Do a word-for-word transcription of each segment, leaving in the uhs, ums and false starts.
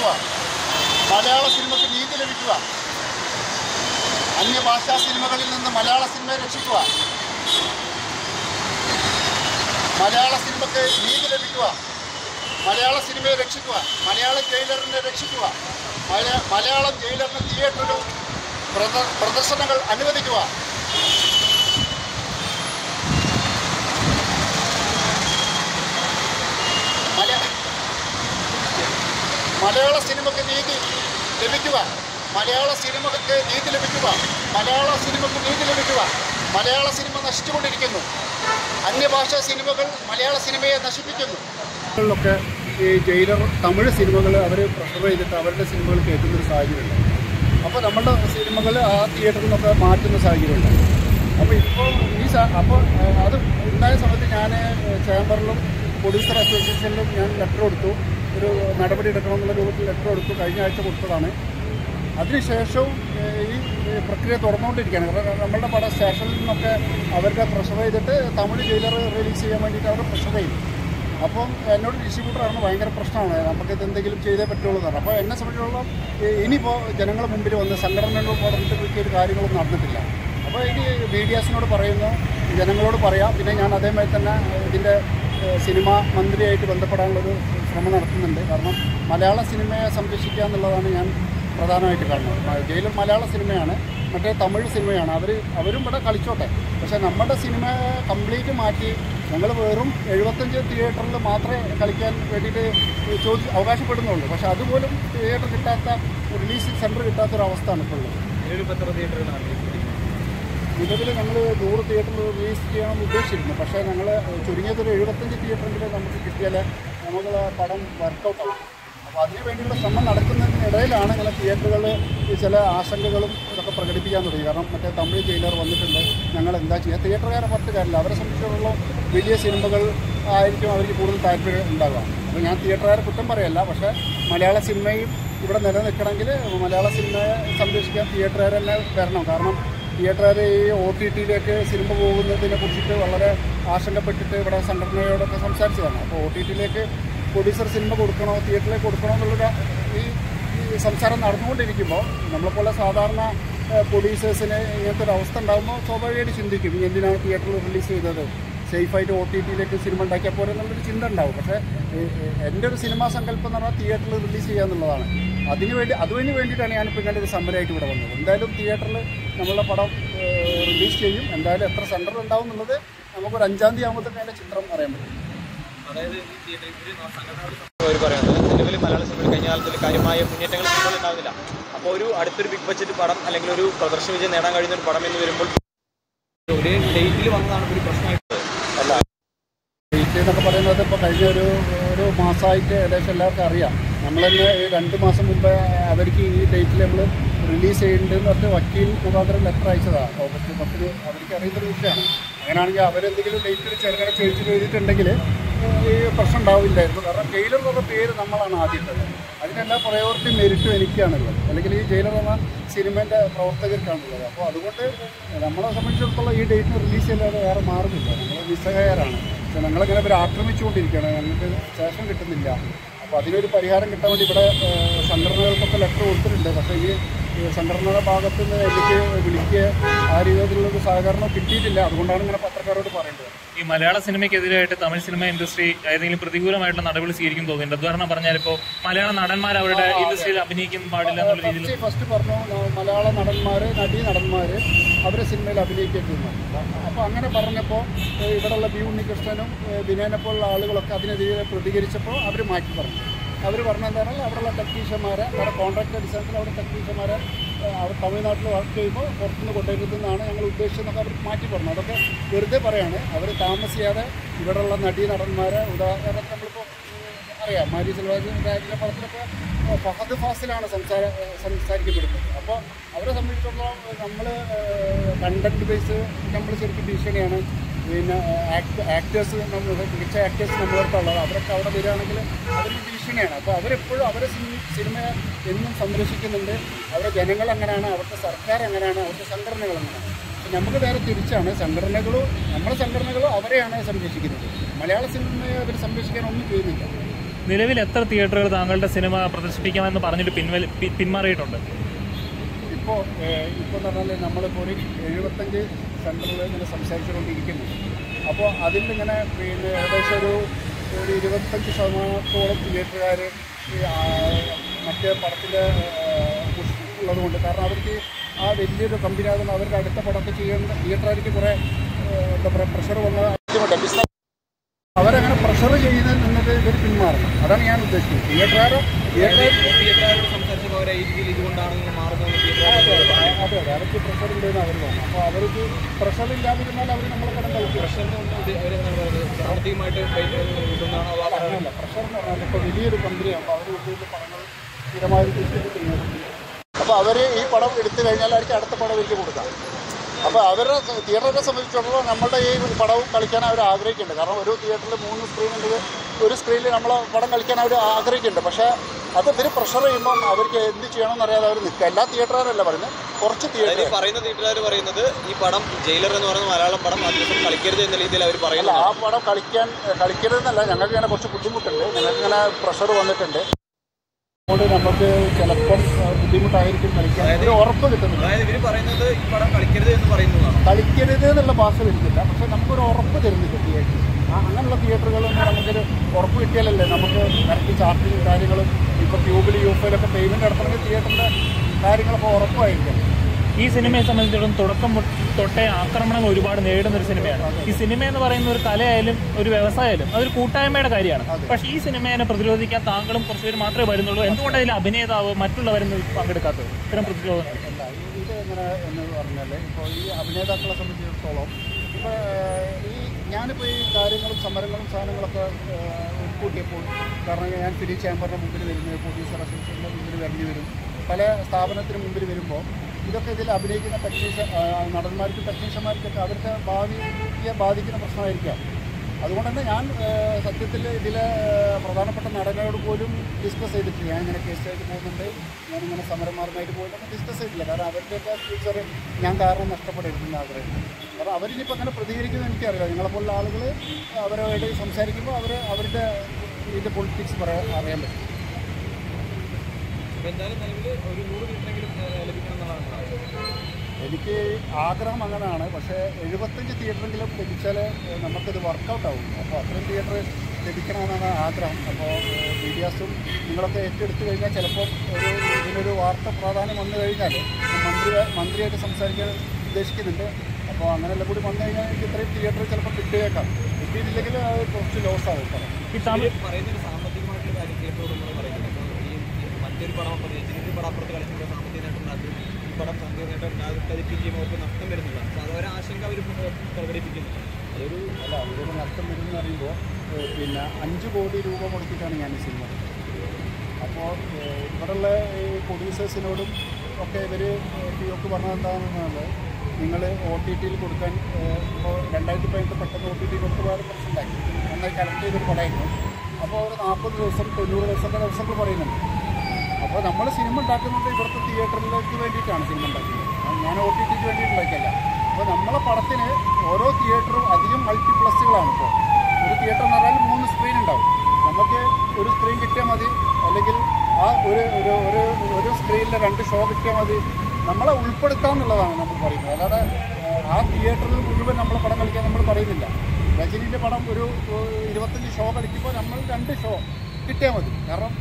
സംരക്ഷിക്കുക. മലയാള സിനിമയ്ക്ക് നീതി ലഭിക്കുക. അന്യഭാഷാ സിനിമകളിൽ നിന്ന് മലയാള സിനിമയെ രക്ഷിക്കുക. മലയാള സിനിമയ്ക്ക് നീതി ലഭിക്കുക. മലയാള സിനിമയെ രക്ഷിക്കുക. മലയാളം ജയിലറിനെ രക്ഷിക്കുക. മലയാളം ജയിലറിന് തിയേറ്ററിലും പ്രദർശനങ്ങൾ അനുവദിക്കുക. മലയാള സിനിമയ്ക്ക് നീതി ലഭിക്കുക. മലയാള സിനിമയ്ക്ക് നീതി ലഭിക്കുക. മലയാള സിനിമയ്ക്ക് നീതി ലഭിക്കുക. മലയാള സിനിമ നശിച്ചുകൊണ്ടിരിക്കുന്നു. അന്യഭാഷാ സിനിമകൾ മലയാള സിനിമയെ നശിപ്പിക്കുന്നു. ൊക്കെ ഈ ജയിലർ തമിഴ് സിനിമകൾ അവർ പ്രിഫർ ചെയ്തിട്ട് അവരുടെ സിനിമകൾ കേൾക്കുന്നൊരു സാഹചര്യമുണ്ട്. അപ്പോൾ നമ്മളുടെ സിനിമകൾ ആ തിയേറ്ററിൽ നിന്നൊക്കെ മാറ്റുന്ന സാഹചര്യമുണ്ട്. അപ്പോൾ ഇപ്പോൾ ഈ അപ്പോൾ അത് ഉണ്ടായ സമയത്ത് ഞാൻ ചേംബറിലും പ്രൊഡ്യൂസർ അസോസിയേഷനിലും ഞാൻ ലെറ്റർ കൊടുത്തു. ഒരു നടപടി എടുക്കണമെന്നുള്ള രൂപത്തിൽ ലെറ്റർ കൊടുത്തു. കഴിഞ്ഞ ആഴ്ച കൊടുത്തതാണ്. അതിനുശേഷവും ഈ പ്രക്രിയ തുറന്നുകൊണ്ടിരിക്കുകയാണ്. കാരണം നമ്മളുടെ പടം സ്റ്റേഷനിൽ നിന്നൊക്കെ അവരുടെ പ്രഷർ ചെയ്തിട്ട് തമിഴ് ജയിലർ റിലീസ് ചെയ്യാൻ വേണ്ടിയിട്ട് അവർ പ്രഷർ ചെയ്തു. അപ്പം എന്നോട് ഡിസ്ട്രിബ്യൂട്ടറാണ് ഭയങ്കര പ്രശ്നമാണ്, നമുക്കിത് എന്തെങ്കിലും ചെയ്തേ പറ്റുള്ളൂ എന്നാണ്. അപ്പോൾ എന്നെ സംബന്ധിച്ചിടത്തോളം ഇനിയിപ്പോൾ ജനങ്ങളുടെ മുമ്പിൽ വന്ന് സംഘടനകളോട് പറഞ്ഞിട്ട് ഒരു കാര്യങ്ങളൊന്നും നടന്നിട്ടില്ല. അപ്പോൾ ഇനി മീഡിയാസിനോട് പറയുന്നു, ജനങ്ങളോട് പറയാം. പിന്നെ ഞാൻ അതേമാതിരി തന്നെ ഇതിൻ്റെ സിനിമാ മന്ത്രിയായിട്ട് ബന്ധപ്പെടാനുള്ളൊരു ശ്രമം നടത്തുന്നുണ്ട്. കാരണം മലയാള സിനിമയെ സംരക്ഷിക്കുക എന്നുള്ളതാണ് ഞാൻ പ്രധാനമായിട്ട് കാണുന്നത്. ജയിലർ മലയാള സിനിമയാണ്, മറ്റേ തമിഴ് സിനിമയാണ്. അവർ അവരും ഇവിടെ കളിച്ചോട്ടെ. പക്ഷേ നമ്മുടെ സിനിമ കംപ്ലീറ്റ് മാറ്റി ഞങ്ങൾ വെറും എഴുപത്തഞ്ച് തിയേറ്ററിൽ മാത്രമേ കളിക്കാൻ വേണ്ടിയിട്ട് ചോദി അവകാശപ്പെടുന്നുള്ളൂ. പക്ഷേ അതുപോലും തിയേറ്റർ കിട്ടാത്ത, റിലീസ് സെൻറ്റർ കിട്ടാത്തൊരവസ്ഥയാണ് ഇപ്പോൾ ഉള്ളത്. നിലവിൽ ഞങ്ങൾ നൂറ് തിയേറ്ററിൽ റിലീസ് ചെയ്യണമെന്ന് ഉദ്ദേശിച്ചിരുന്നു. പക്ഷേ ഞങ്ങൾ ചുരുങ്ങിയതൊരു എഴുപത്തഞ്ച് തിയേറ്ററെങ്കിലും നമുക്ക് കിട്ടിയാൽ നമുക്ക് പടം വർക്കൗട്ടാവും. അപ്പോൾ അതിനു വേണ്ടിയുള്ള ശ്രമം നടക്കുന്നതിനിടയിലാണ് ചില തിയേറ്ററുകളിൽ ചില ആശങ്കകളും ഇതൊക്കെ പ്രകടിപ്പിക്കാൻ തുടങ്ങി. കാരണം മറ്റേ തമിഴ് ജയിലർ വന്നിട്ടുണ്ട്, ഞങ്ങൾ എന്താ ചെയ്യുക? തിയേറ്ററുകാരെ പുറത്ത് കാര്യമില്ല. അവരെ സംബന്ധിച്ചിടത്തോളം വലിയ സിനിമകൾ ആയിരിക്കും അവർക്ക് കൂടുതൽ താല്പര്യം ഉണ്ടാകുക. അപ്പോൾ ഞാൻ തിയേറ്ററുകാരെ കുറ്റം പറയല്ല. പക്ഷേ മലയാള സിനിമയും ഇവിടെ നിലനിൽക്കണമെങ്കിൽ മലയാള സിനിമയെ സംരക്ഷിക്കാൻ തിയേറ്ററുകാർ തന്നെ വരണം. കാരണം തിയേറ്ററുകാർ ഈ ഒ ടി ടിയിലേക്ക് സിനിമ പോകുന്നതിനെ കുറിച്ചിട്ട് വളരെ ആശങ്കപ്പെട്ടിട്ട് ഇവിടെ സംഘടനയോടൊക്കെ സംസാരിച്ചതാണ്. അപ്പോൾ ഒ ടി ടിയിലേക്ക് പ്രൊഡ്യൂസർ സിനിമ കൊടുക്കണോ തിയേറ്ററിലേക്ക് കൊടുക്കണോ എന്നുള്ളൊരു ഈ ഈ സംസാരം നടന്നുകൊണ്ടിരിക്കുമ്പോൾ നമ്മളെപ്പോലെ സാധാരണ പ്രൊഡ്യൂസേഴ്സിന് ഇങ്ങനത്തെ ഒരു അവസ്ഥ ഉണ്ടാകുമ്പോൾ സ്വാഭാവികമായിട്ട് ചിന്തിക്കും, എന്തിനാണ് തിയേറ്ററിൽ റിലീസ് ചെയ്തത്, സേഫായിട്ട് ഒ ടി ടിയിലേക്ക് സിനിമ ഉണ്ടാക്കിയാൽ പോലെ എന്നുള്ളൊരു ചിന്ത ഉണ്ടാവും. പക്ഷേ എൻ്റെ ഒരു സിനിമാ സങ്കല്പം എന്ന് പറഞ്ഞാൽ തിയേറ്ററിൽ റിലീസ് ചെയ്യുക എന്നുള്ളതാണ്. അതിന് വേണ്ടി അതിന് വേണ്ടിയിട്ടാണ് ഞാനിപ്പോൾ ഇങ്ങനെ ഒരു സമരമായിട്ട് ഇവിടെ വന്നത്. എന്തായാലും തിയേറ്ററിൽ നമ്മളുടെ പടം റിലീസ് ചെയ്യും. എന്തായാലും എത്ര സെൻറ്റർ ഉണ്ടാവും എന്നുള്ളത് നമുക്കൊരു അഞ്ചാം തീയതി ആകുമ്പോൾ തന്നെ അതിൻ്റെ ചിത്രം അറിയാൻ പറ്റും. അതായത് ഈ സംഘടനകൾ പറയുന്നത് നിലവിൽ മലയാള സിനിമയിൽ കഴിഞ്ഞ കാലത്തിൽ കാര്യമായ മുന്നേറ്റങ്ങൾ സിനിമകൾ ഉണ്ടാകുന്നില്ല. അപ്പോൾ ഒരു അടുത്തൊരു ബിഗ് ബഡ്ജറ്റ് പടം അല്ലെങ്കിൽ ഒരു പ്രദർശന വിജയം നേടാൻ കഴിയുന്ന ഒരു പടം എന്ന് വരുമ്പോൾ ഒരേ ഡേറ്റിൽ വന്നതാണ് ഒരു പ്രശ്നമായിട്ട്. അല്ല, ഡേറ്റ് എന്നൊക്കെ പറയുന്നത് ഇപ്പോൾ കഴിഞ്ഞ ഒരു ഒരു മാസമായിട്ട് ഏകദേശം എല്ലാവർക്കും അറിയാം. നമ്മൾ തന്നെ ഈ രണ്ട് മാസം മുമ്പ് അവർക്ക് ഈ ഡേറ്റിൽ നമ്മൾ റിലീസ് ചെയ്യുന്നുണ്ടെന്ന് പറഞ്ഞ് വക്കീൽ മുഖാന്തരം ലെറ്റർ അയച്ചതാണ്. ഓഗസ്റ്റ് പത്തിന് അവർക്ക് അറിയുന്നൊരു വിഷയമാണ്. അങ്ങനെയാണെങ്കിൽ അവരെന്തെങ്കിലും ഡേറ്റിൽ ചെറുങ്ങനെ ചോദിച്ചു ചെയ്തിട്ടുണ്ടെങ്കിൽ ഈ പ്രശ്നം ഉണ്ടാവില്ലായിരുന്നു. കാരണം ജയിലർ എന്നുള്ള പേര് നമ്മളാണ് ആദ്യത്തത്. അതിനെല്ലാ പ്രയോറിറ്റി മെരിറ്റും എനിക്കാണുള്ളത്, അല്ലെങ്കിൽ ഈ ജയിലർ എന്ന സിനിമേൻ്റെ പ്രവർത്തകർക്കാണുള്ളത്. അപ്പോൾ അതുകൊണ്ട് നമ്മളെ സംബന്ധിച്ചിടത്തോളം ഈ ഡേറ്റിന് റിലീസ് ചെയ്യാതെ വേറെ മാർഗ്ഗമില്ല. നമ്മൾ നിസ്സഹായരാണ്. പക്ഷേ ഞങ്ങളിങ്ങനെ ഇവർ ആക്രമിച്ചുകൊണ്ടിരിക്കുകയാണ്, ഞങ്ങൾക്ക് ശേഷം കിട്ടുന്നില്ല. അപ്പോൾ അതിനൊരു പരിഹാരം കിട്ടാൻ വേണ്ടി ഇവിടെ സംഘടനകൾക്കൊക്കെ ലെറ്റർ കൊടുത്തിട്ടുണ്ട്. പക്ഷേ ഈ സംഘടനയുടെ ഭാഗത്ത് നിന്ന് എനിക്ക് വിളിക്കുക ആ രീതിയിലുള്ളൊരു സഹകരണം കിട്ടിയിട്ടില്ല. അതുകൊണ്ടാണ് ഇങ്ങനെ പത്രക്കാരോട് പറയേണ്ടത്. ഈ മലയാള സിനിമയ്ക്കെതിരായിട്ട് തമിഴ് സിനിമ ഇൻഡസ്ട്രി ഏതെങ്കിലും പ്രതികൂലമായിട്ടുള്ള നടപടി സ്വീകരിക്കും തോന്നുന്നുണ്ട്? ഉദാഹരണം പറഞ്ഞാൽ ഇപ്പോൾ മലയാള നടന്മാർ അവരുടെ ഇൻഡസ്ട്രിയിൽ അഭിനയിക്കാൻ പാടില്ല എന്നുള്ള രീതിയിൽ ഫസ്റ്റ് പറഞ്ഞു, മലയാള നടന്മാർ നടി നടന്മാർ അവരെ സിനിമയിൽ അഭിനയിക്കേണ്ടിരുന്നു. അപ്പോൾ അങ്ങനെ പറഞ്ഞപ്പോൾ ഇവിടെയുള്ള ബി ഉണ്ണികൃഷ്ണനും വിനയനെ പോലുള്ള ആളുകളൊക്കെ അതിനെതിരെ പ്രതികരിച്ചപ്പോൾ അവർ മാറ്റി പറഞ്ഞു. അവർ പറഞ്ഞെന്താ പറഞ്ഞാൽ അവിടെയുള്ള ടെക്നീഷ്യന്മാരെ അവിടെ കോൺട്രാക്ട് അടിസ്ഥാനത്തിൽ അവിടെ ടെക്നീഷ്യന്മാരെ അവർ തമിഴ്നാട്ടിൽ വർക്ക് ചെയ്യുമ്പോൾ പുറത്തുനിന്ന് കൊണ്ടുവരുന്നതാണ് ഞങ്ങൾ ഉദ്ദേശിച്ചതെന്നൊക്കെ അവർ മാറ്റി പറഞ്ഞു. അതൊക്കെ വെറുതെ പറയാണ്. അവർ താമസിയാതെ ഇവിടെയുള്ള നടീ നടന്മാരെ ഉദാഹരണം നമ്മളിപ്പോൾ അറിയാം, മാരി സെൽവരാജിൻ്റെ പടത്തിലൊക്കെ ഫഹദ് ഫാസിലാണ് സംസാര സംസാരിക്കപ്പെടുന്നത്. അപ്പോൾ അവരെ സംബന്ധിച്ചിടത്തോളം നമ്മൾ കണ്ടന്റ് ബേസ് നമ്മൾ ശരിക്കും ഭീഷണിയാണ്. പിന്നെ ആക്ട് ആക്ടേഴ്സ് നമ്മൾ മികച്ച ആക്ടേഴ്സ് നമ്മളടുത്തുള്ളത് അവരൊക്കെ അവിടെ വരികയാണെങ്കിൽ അതൊരു ഭീഷണിയാണ്. അപ്പോൾ അവരെപ്പോഴും അവരെ സിനിമ എന്നും സംരക്ഷിക്കുന്നുണ്ട്. അവരുടെ ജനങ്ങൾ അങ്ങനെയാണ്, അവരുടെ സർക്കാർ അങ്ങനെയാണ്, അവരുടെ സംഘടനകൾ അങ്ങനെയാണ്. അപ്പോൾ നമുക്ക് നേരെ തിരിച്ചാണ്. സംഘടനകളും നമ്മുടെ സംഘടനകളും അവരെയാണ് സംരക്ഷിക്കുന്നത്. മലയാള സിനിമയെ അവർ സംരക്ഷിക്കാൻ ഒന്നും ചെയ്യുന്നില്ല. നിലവിൽ എത്ര തിയേറ്ററുകൾ താങ്കളുടെ സിനിമ പ്രദർശിപ്പിക്കാമെന്ന് പറഞ്ഞിട്ട് പിൻവലി പിന്മാറിയിട്ടുണ്ട്? ഇപ്പോൾ ഇപ്പോൾ എന്ന് പറഞ്ഞാൽ നമ്മളിപ്പോൾ ഒരു എഴുപത്തഞ്ച് സെൻറ്ററിൽ ഇങ്ങനെ സംസാരിച്ചുകൊണ്ടിരിക്കുന്നു. അപ്പോൾ അതിലിങ്ങനെ പിന്നെ ഏകദേശം ഒരു ഒരു ഇരുപത്തഞ്ച് ശതമാനത്തോളം തിയേറ്ററുകാർ മറ്റേ പടത്തിൻ്റെ ഉള്ളതുകൊണ്ട്, കാരണം അവർക്ക് ആ വലിയൊരു കമ്പനി ആകുന്ന അവരുടെ അടുത്ത പടമൊക്കെ ചെയ്യുന്ന തിയേറ്ററുകാർക്ക് കുറേ എന്താ പറയുക പ്രഷർ വന്ന ബിസിനസ് അവരങ്ങനെ പ്രഷർ ചെയ്യുന്നതിൽ നിന്നിട്ട് ഇവർ പിന്മാറണം. അതാണ് ഞാൻ ഉദ്ദേശിക്കുന്നത്. തിയേറ്ററുകാരോ തിയേറ്ററുകാരോട് സംസാരിച്ചപ്പോൾ അവരെ ഈ രീതിയിൽ ഇതുകൊണ്ടാണെന്ന് മാറുന്നത് അതെ അതെ അതെ അവർക്ക് പ്രഷർ ഉണ്ടെന്ന് അവർ തോന്നും. അപ്പോൾ അവർക്ക് പ്രഷർ ഇല്ലാതിരുന്നാൽ അവർ നമ്മളെ കടം കളിക്കും. സാമ്പത്തികമായിട്ട് അങ്ങനെയല്ല, പ്രഷർ എന്ന് പറഞ്ഞാൽ ഇപ്പോൾ വലിയൊരു കമ്പനിയാണ്. അപ്പോൾ അവർ ഉപയോഗിച്ച പടങ്ങൾ സ്ഥിരമായി തിരിച്ചിട്ട് ചെയ്യുന്നത്. അപ്പോൾ അവർ ഈ പടം എടുത്തു കഴിഞ്ഞാൽ അവർക്ക് അടുത്ത പടം അവർക്ക് കൊടുക്കാം. അപ്പോൾ അവരുടെ തിയേറ്ററിനെ സംബന്ധിച്ചിടത്തോളം നമ്മുടെ ഈ പടവും കളിക്കാൻ അവർ ആഗ്രഹിക്കുന്നുണ്ട്. കാരണം ഒരു തിയേറ്ററിൽ മൂന്ന് സ്ക്രീൻ ഉണ്ടെങ്കിൽ ഒരു സ്ക്രീനിൽ നമ്മൾ പടം കളിക്കാൻ അവർ ആഗ്രഹിക്കുന്നുണ്ട്. പക്ഷേ അത് ഇവർ പ്രഷർ ചെയ്യുമ്പം അവർക്ക് എന്ത് ചെയ്യണമെന്ന് അറിയാതെ അവർ നിൽക്കുക. എല്ലാ തിയേറ്ററുകാരല്ല പറയുന്നത്, കുറച്ച് തിയേറ്റർ പറയുന്ന തിയേറ്ററുകാർ പറയുന്നത് ഈ പടം ജയിലർ എന്ന് പറയുന്ന മലയാളം പടം ആ ദിവസം കളിക്കരുത് എന്ന രീതിയിൽ അവർ പറയുന്നത്. ആ പടം കളിക്കാൻ കളിക്കരുതെന്നല്ല, ഞങ്ങൾക്ക് ഇങ്ങനെ കുറച്ച് ബുദ്ധിമുട്ടുണ്ട്, ഞങ്ങൾക്കിങ്ങനെ പ്രഷർ വന്നിട്ടുണ്ട്. അതുകൊണ്ട് നമുക്ക് ചിലപ്പം ബുദ്ധിമുട്ടായിരിക്കും കളിക്കാൻ, ഒരു ഉറപ്പ് കിട്ടുന്നില്ല. അതായത് ഇവർ പറയുന്നത് ഈ പടം കളിക്കരുത് എന്ന് പറയുന്നതാണ്. കളിക്കരുത് എന്നുള്ള ഭാഷ വരുന്നില്ല, പക്ഷെ നമുക്കൊരു ഉറപ്പ് തരുന്നില്ല തിയേറ്റർ. ആ അങ്ങനെയുള്ള തിയേറ്ററുകളൊന്നും നമുക്കൊരു ഉറപ്പ് കിട്ടിയാലല്ലേ നമുക്ക് കറക്റ്റ് ചാർട്ടിങ് കാര്യങ്ങളും ഇപ്പോൾ ക്യൂബിൽ യൂഫയിലൊക്കെ പേയ്മെൻറ്റ് നടത്തണമെങ്കിൽ തിയേറ്ററിൻ്റെ കാര്യങ്ങളൊക്കെ ഉറപ്പായിരിക്കും. ഈ സിനിമയെ സംബന്ധിച്ചിടത്തോളം തുടക്കം തൊട്ടേ ആക്രമണങ്ങൾ ഒരുപാട് നേരിടുന്ന ഒരു സിനിമയാണ്. ഈ സിനിമ എന്ന് പറയുന്ന ഒരു കലയായാലും ഒരു വ്യവസായമായാലും അതൊരു കൂട്ടായ്മയുടെ കാര്യമാണ്. പക്ഷേ ഈ സിനിമയെ പ്രതിരോധിക്കാൻ താങ്കളും കുറച്ച് പേര് മാത്രമേ വരുന്നുള്ളൂ. എന്തുകൊണ്ട് അതിൽ അഭിനേതാവ് മറ്റുള്ളവരൊന്നും പങ്കെടുക്കാത്തത് ഇത്തരം പ്രതിരോധങ്ങൾ? അല്ല, ഇത് എങ്ങനെ എന്ന് പറഞ്ഞാൽ ഇപ്പോൾ ഈ അഭിനേതാക്കളെ സംബന്ധിച്ചിടത്തോളം ഇപ്പോൾ ഈ ഞാനിപ്പോൾ ഈ കാര്യങ്ങളും സമരങ്ങളും സാധനങ്ങളൊക്കെ കൂട്ടിയപ്പോൾ, കാരണം ഞാൻ ഫിലിം ചേംബറിൻ്റെ മുമ്പിൽ വരുന്നത്, പ്രൊഡ്യൂസർ അസോസിയേഷൻ്റെ മുമ്പിൽ വരേണ്ടി വരും, പല സ്ഥാപനത്തിന് മുമ്പിൽ വരുമ്പോൾ ഇതൊക്കെ ഇതിൽ അഭിനയിക്കുന്ന ടെക്നീഷ്യൻ നടന്മാർക്കും ടെക്നീഷ്യന്മാർക്കൊക്കെ അവരുടെ ഭാവിയെ ബാധിക്കുന്ന പ്രശ്നമായിരിക്കാം. അതുകൊണ്ട് തന്നെ ഞാൻ സത്യത്തിൽ ഇതിലെ പ്രധാനപ്പെട്ട നടനോട് പോലും ഡിസ്കസ് ചെയ്തിട്ടില്ല. ഞാൻ ഇങ്ങനെ കേസായിട്ട് പോകുന്നുണ്ട്, ഞാനിങ്ങനെ സമരന്മാരുമായിട്ട് പോയിട്ടൊന്നും ഡിസ്കസ് ചെയ്തിട്ടില്ല. കാരണം അവരുടെയൊക്കെ ഫ്യൂച്ചർ ഞാൻ കാരണം നഷ്ടപ്പെട്ടിരിക്കുന്ന ആഗ്രഹം. കാരണം അവരിനിപ്പോൾ അങ്ങനെ പ്രതികരിക്കുന്നത് എനിക്കറിയില്ല. നിങ്ങളെപ്പോലുള്ള ആളുകൾ അവരുമായിട്ട് സംസാരിക്കുമ്പോൾ അവർ അവരുടെ ഇതിൻ്റെ പൊളിറ്റിക്സ് പറയാൻ അറിയാൻ പറ്റും. എന്തായാലും നിലവിൽ ഒരു നൂറ് തിയേറ്ററെങ്കിലും ലഭിക്കണം എന്നുള്ളതാണ് എനിക്ക് ആഗ്രഹം. അങ്ങനെയാണ്. പക്ഷേ എഴുപത്തഞ്ച് തിയേറ്ററെങ്കിലും ലഭിച്ചാൽ നമുക്കിത് വർക്കൗട്ട് ആവും. അപ്പോൾ അത്രയും തിയേറ്റർ ലഭിക്കണമെന്നാണ് ആഗ്രഹം. അപ്പോൾ മീഡിയാസും നിങ്ങളൊക്കെ ഏറ്റെടുത്തു കഴിഞ്ഞാൽ ചിലപ്പോൾ ഒരു ഇതിനൊരു വാർത്ത പ്രാധാന്യം വന്നു കഴിഞ്ഞാൽ മന്ത്രി മന്ത്രിയായിട്ട് സംസാരിക്കാൻ ഉദ്ദേശിക്കുന്നുണ്ട്. അപ്പോൾ അങ്ങനെല്ലാം കൂടി വന്നു കഴിഞ്ഞാൽ എനിക്ക് ഇത്രയും തിയേറ്റർ ചിലപ്പോൾ കിട്ടിയേക്കാം. കിട്ടിയിട്ടില്ലെങ്കിൽ അത് കുറച്ച് ലോസ് ആവും. ഈ തമിഴ് പറയുന്നൊരു സാമ്പത്തികമായിട്ടുള്ള കാര്യം തിയേറ്ററോട് നമ്മൾ പറയുന്നത് മറ്റൊരു പടം രജനിയുടെ പടം അപ്പുറത്ത് കളിക്കുമ്പോൾ സാമ്പത്തിക നേട്ടം ഉണ്ടാക്കും, ഈ പടം സാമ്പത്തിക നേട്ടം ഉണ്ടാകാതിരിക്കുകയും അവർക്ക് നഷ്ടം വരുന്നില്ല. അപ്പോൾ അതൊരു ആശങ്ക അവർ പ്രകടിപ്പിക്കുന്നു. അതൊരു അല്ല അവരൊരു നഷ്ടം വരുമെന്ന് പറയുമ്പോൾ പിന്നെ അഞ്ച് കോടി രൂപ മുടക്കിയിട്ടാണ് ഞാൻ ഈ സിനിമ. അപ്പോൾ ഇവിടെയുള്ള ഈ പ്രൊഡ്യൂസേഴ്സിനോടും ഒക്കെ ഇവർ ഒക്കെ പറഞ്ഞത് എന്താണെന്നുള്ളത്, നിങ്ങൾ ഒ ടി ടിയിൽ കൊടുക്കാൻ ഇപ്പോൾ രണ്ടായിരത്തി പതിനെട്ട് പെട്ടെന്ന് ഒ ടി ടി കൊടുത്തപ്പോൾ പ്രശ്നമുണ്ടാക്കി, നന്നായി കലക്ട് ചെയ്തൊരു പടമായിരുന്നു. അപ്പോൾ ഒരു നാൽപ്പത് ദിവസം തൊണ്ണൂറ് ദിവസത്തെ ദിവസങ്ങൾ പറയുന്നുണ്ട്. അപ്പോൾ നമ്മൾ സിനിമ ഉണ്ടാക്കുന്നത് ഇവിടുത്തെ തിയേറ്ററിലേക്ക് വേണ്ടിയിട്ടാണ് സിനിമ ഉണ്ടാക്കുന്നത്. ഞാൻ ഒ ടി ടിക്ക് വേണ്ടിയിട്ട് ഉണ്ടാക്കിയല്ല. അപ്പോൾ നമ്മളെ പടത്തിന് ഓരോ തിയേറ്ററും അധികം മൾട്ടിപ്ലക്സുകളാണ്. ഇപ്പോൾ ഒരു തിയേറ്റർ എന്ന് പറഞ്ഞാൽ മൂന്ന് സ്ക്രീൻ ഉണ്ടാവും. നമുക്ക് ഒരു സ്ക്രീൻ കിട്ടിയാൽ മതി, അല്ലെങ്കിൽ ആ ഒരു ഒരു ഒരു ഒരു സ്ക്രീനിൽ രണ്ട് ഷോ കിട്ടിയാൽ മതി. നമ്മളെ ഉൾപ്പെടുത്താമെന്നുള്ളതാണ് നമ്മൾ പറയുന്നത്. അല്ലാതെ ആ തിയേറ്ററിൽ മുഴുവൻ നമ്മളെ പടം കളിക്കാൻ നമ്മൾ പറയുന്നില്ല. രജനീൻ്റെ പടം ഒരു ഇരുപത്തഞ്ച് ഷോ കളിക്കുമ്പോൾ നമ്മൾ രണ്ട് ഷോ കിട്ടിയാൽ മതി. കാരണം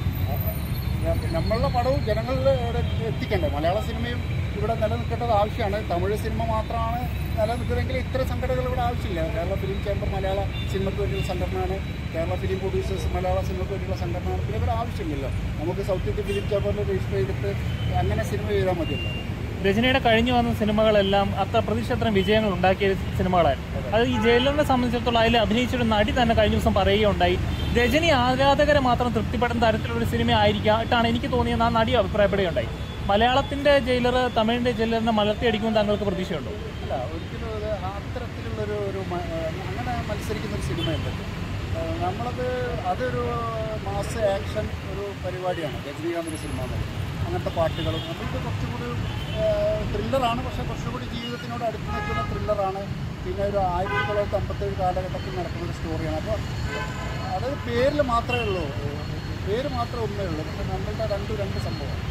നമ്മളുടെ പടവും ജനങ്ങളിൽ എത്തിക്കണ്ടേ. മലയാള സിനിമയും ഇവിടെ നിലനിൽക്കേണ്ടത് ആവശ്യമാണ്. തമിഴ് സിനിമ മാത്രമാണ് നിലനിൽക്കുന്നതെങ്കിൽ ഇത്ര സംഘടനകൾ ഇവിടെ ആവശ്യമില്ല. കേരള ഫിലിം ചേംബർ മലയാള സിനിമയ്ക്ക് വേണ്ടിയുള്ള സംഘടനയാണ്, കേരള ഫിലിം പ്രൊഡ്യൂസേഴ്സ് മലയാള സിനിമയ്ക്ക് വേണ്ടിയുള്ള സംഘടനയാണ്. പിന്നെ ഇവിടെ ആവശ്യമില്ല. നമുക്ക് സൗത്ത് ഇന്ത്യൻ ഫിലിം ചേംബറിൽ രജിസ്റ്റർ ചെയ്തിട്ട് അങ്ങനെ സിനിമ ചെയ്താൽ മതിയല്ലോ. രജനിയുടെ കഴിഞ്ഞു വന്ന സിനിമകളെല്ലാം അത്ര പ്രതീക്ഷത്ര വിജയങ്ങൾ ഉണ്ടാക്കിയ സിനിമകളായിരുന്നു. അത് ഈ ജയിലറിനെ സംബന്ധിച്ചിടത്തോളം അതിൽ അഭിനയിച്ചൊരു നടി തന്നെ കഴിഞ്ഞ ദിവസം പറയുകയുണ്ടായി, രജനി ആരാധകരെ മാത്രം തൃപ്തിപ്പെടുന്ന തരത്തിലുള്ള സിനിമ ആയിരിക്കായിട്ടാണ് എനിക്ക് തോന്നിയെന്ന് ആ നടി അഭിപ്രായപ്പെടുകയുണ്ടായി. മലയാളത്തിൻ്റെ ജയിലർ തമിഴിൻ്റെ ജയിലറിനെ മലർത്തിയടിക്കുമെന്ന് താങ്കൾക്ക് പ്രതീക്ഷയുണ്ടോ? അല്ല, ഒരിക്കലും അത് അത്തരത്തിലുള്ളൊരു ഒരു അങ്ങനെ മത്സരിക്കുന്നൊരു സിനിമയല്ല. നമ്മളത് അതൊരു മാസ് ആക്ഷൻ ഒരു പരിപാടിയാണ് രജനീകാന്തിൻ്റെ സിനിമ എന്നത്. അങ്ങനത്തെ പാട്ടുകളും നമ്മൾക്ക് കുറച്ചുകൂടി ത്രില്ലറാണ്, പക്ഷേ കുറച്ചുകൂടി ജീവിതത്തിനോട് അടുത്ത് നിൽക്കുന്ന ത്രില്ലറാണ്. പിന്നെ ഒരു ആയിരത്തി തൊള്ളായിരത്തി അമ്പത്തേഴ് കാലഘട്ടത്തിൽ നടക്കുന്ന ഒരു സ്റ്റോറിയാണ്. അപ്പോൾ അത് പേരിൽ മാത്രമേ ഉള്ളൂ പേര് മാത്രമേ ഒന്നേ ഉള്ളൂ, പക്ഷെ നമ്മളുടെ രണ്ട് രണ്ട് സംഭവമാണ്.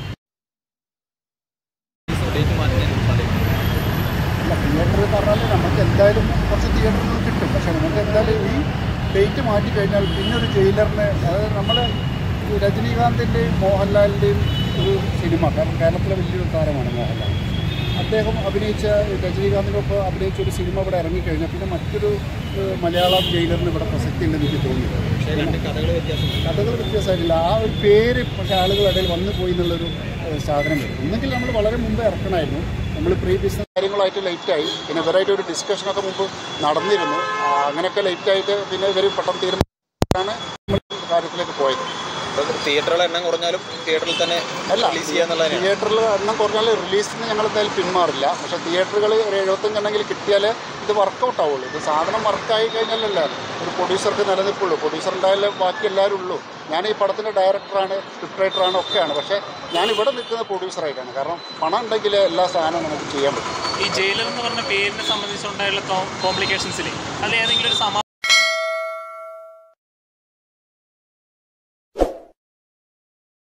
അല്ല, തിയേറ്റർ പറഞ്ഞാൽ നമുക്ക് എന്തായാലും കുറച്ച് തിയേറ്ററുകൾ കിട്ടും, പക്ഷേ നമുക്ക് എന്തായാലും ഈ ഡേറ്റ് മാറ്റി കഴിഞ്ഞാൽ പിന്നെ ഒരു ജയിലറിന്, അതായത് നമ്മുടെ രജനീകാന്തിൻ്റെയും മോഹൻലാലിൻ്റെയും ഒരു സിനിമ, കാരണം കേരളത്തിലെ വലിയൊരു താരമാണ് മോഹൻലാൽ. അദ്ദേഹം അഭിനയിച്ച രജനീകാന്തിനൊപ്പം അഭിനയിച്ച ഒരു സിനിമ ഇവിടെ ഇറങ്ങിക്കഴിഞ്ഞാൽ പിന്നെ മറ്റൊരു മലയാളം ജയിലറിന് ഇവിടെ പ്രസക്തി ഉണ്ടെന്ന് എനിക്ക് തോന്നിയത്. കഥകൾ വ്യത്യാസമായിട്ടില്ല, ആ ഒരു പേര് പക്ഷേ ആളുകളുടെ ഇടയിൽ വന്നു പോയി എന്നുള്ളൊരു സാധനം വരും. ഒന്നെങ്കിൽ നമ്മൾ വളരെ മുമ്പ് ഇറക്കണമായിരുന്നു, നമ്മൾ പ്രീ ബിസിനസ് കാര്യങ്ങളായിട്ട് ലേറ്റായി, പിന്നെ ഇവരായിട്ട് ഒരു ഡിസ്കഷനൊക്കെ മുമ്പ് നടന്നിരുന്നു, അങ്ങനെയൊക്കെ ലേറ്റായിട്ട് പിന്നെ ഇവർ പെട്ടെന്ന് തീരുമാനിച്ചാണ് നമ്മൾ കാര്യത്തിലേക്ക് പോയത്. തിയേറ്ററുകളുടെ എണ്ണം കുറഞ്ഞാലും തിയേറ്ററിൽ തന്നെ അല്ല, റിലീസ് ചെയ്യാന്നുള്ളതാണ്. തിയേറ്ററിൽ എണ്ണം കുറഞ്ഞാൽ റിലീസിന് ഞങ്ങൾ എന്തായാലും പിന്മാറില്ല, പക്ഷേ തിയേറ്ററുകൾ ഒരു എഴുപത്തഞ്ചെണ്ണെങ്കിലും കിട്ടിയാൽ ഇത് വർക്കൗട്ട് ആവുള്ളൂ. ഇത് സാധനം വർക്കായി കഴിഞ്ഞാലല്ല ഒരു പ്രൊഡ്യൂസർക്ക് നിലനിൽപ്പുള്ളൂ. പ്രൊഡ്യൂസർ ഉണ്ടായാലേ ബാക്കി എല്ലാവരും ഉള്ളൂ. ഞാൻ ഈ പടത്തിൻ്റെ ഡയറക്ടറാണ്, സ്ക്രിപ്റ്റ് റൈറ്ററാണ്, ഒക്കെയാണ്, പക്ഷേ ഞാനിവിടെ നിൽക്കുന്ന പ്രൊഡ്യൂസറായിട്ടാണ്. കാരണം പണം ഉണ്ടെങ്കിൽ എല്ലാ സാധനവും നമുക്ക് ചെയ്യാൻ പറ്റും. ഈ ജയിലർ എന്ന് പറഞ്ഞ പേരിനെ സംബന്ധിച്ചുണ്ടായുള്ള കോംപ്ലിക്കേഷൻസിൽ അതിൽ ഏതെങ്കിലും ഒരു